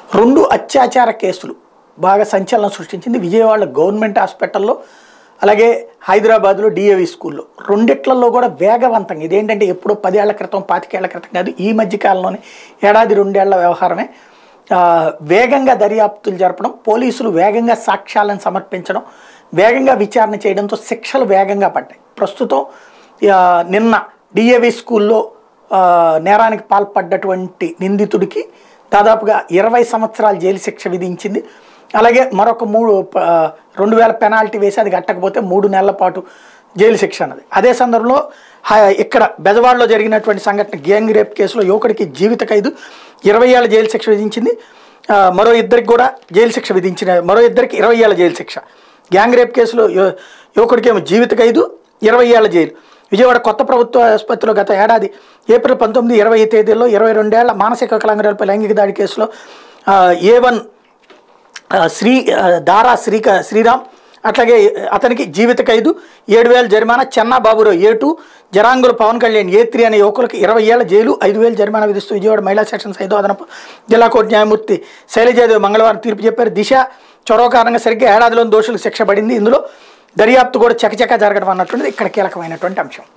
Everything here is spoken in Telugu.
రెండు అత్యాచార కేసులు బాగా సంచలనం సృష్టించింది. విజయవాడ గవర్నమెంట్ హాస్పిటల్లో, అలాగే హైదరాబాద్లో డిఏవి స్కూల్లో. రెండిట్లలో కూడా వేగవంతంగా, ఇదేంటంటే ఎప్పుడో 10 ఏళ్ల క్రితం 25 ఏళ్ల క్రితం కాదు, ఈ మధ్య కాలంలోనే ఏడాది 2 ఏళ్ల వ్యవహారమే. వేగంగా దర్యాప్తులు జరపడం, పోలీసులు వేగంగా సాక్ష్యాలను సమర్పించడం, వేగంగా విచారణ చేయడంతో శిక్షలు వేగంగా పడ్డాయి. ప్రస్తుతం నిన్న డిఏవి స్కూల్లో నేరానికి పాల్పడ్డటువంటి నిందితుడికి దాదాపుగా 20 సంవత్సరాల జైలు శిక్ష విధించింది. అలాగే మరొక 2000 పెనాల్టీ వేసి అది కట్టకపోతే 3 నెలల పాటు జైలు శిక్ష అన్నది. అదే సందర్భంలో ఇక్కడ బెజవాడలో జరిగినటువంటి సంఘటన గ్యాంగ్ రేప్ కేసులో యువకుడికి జీవిత ఖైదు, 20 ఏళ్ల జైలు శిక్ష విధించింది. మరో ఇద్దరికి కూడా జైలు శిక్ష విధించిన, మరో ఇద్దరికి 20 ఏళ్ల జైలు శిక్ష. గ్యాంగ్ రేప్ కేసులో యువకుడికి ఏమో జీవిత ఖైదు, 20 ఏళ్ల జైలు. విజయవాడ కొత్త ప్రభుత్వ ఆసుపత్రిలో గత ఏడాది ఏప్రిల్ 19, 20 తేదీల్లో 22 ఏళ్ల మానసిక వికలాంగురాలపై లైంగిక దాడి కేసులో A1 దారా శ్రీరామ్, అట్లాగే అతనికి జీవిత ఖైదు, 7,000 జరిమానా. చెన్నా బాబురావు A2, జరాంగుల పవన్ కళ్యాణ్ A3 అనే యువకులకు 20 ఏళ్ల జైలు, 5,000 జరిమానా విధిస్తూ విజయవాడ మహిళా సెక్షన్స్ 5వ అదనపు జిల్లా కోర్టు న్యాయమూర్తి శైలజాదేవి మంగళవారం తీర్పు చెప్పారు. దిశ చొరవ కారణంగా సరిగ్గా ఏడాదిలోని దోషులకు శిక్ష పడింది. ఇందులో దర్యాప్తు కూడా చకచకా జరగడం అన్నటువంటిది ఇక్కడ కీలకమైనటువంటి అంశం.